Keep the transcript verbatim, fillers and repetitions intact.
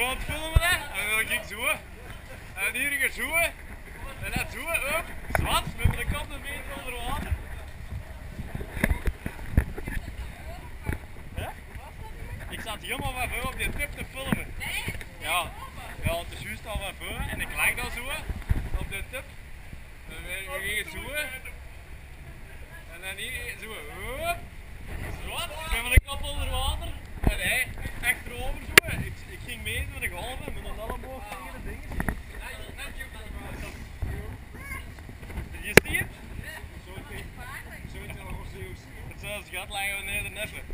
zo aan het filmen hè. En dan ging ik zo. En hier ging ik zo. En net zo, op, zwart, met de kant een meter onder water. Huh? Ik zat helemaal wat voor op die tip te filmen. Ja, ja, het is juist al wat voor en ik lag daar zo op die tip. En we gingen zo. En dan hier zo, op, zwart, ik ben met de kant onder water. En hij achterover zo. Ik, ik ging mee met de golven, met een elleboog tegen de dingen. Je ziet het? Zo'n gat leggen we neer de neffen.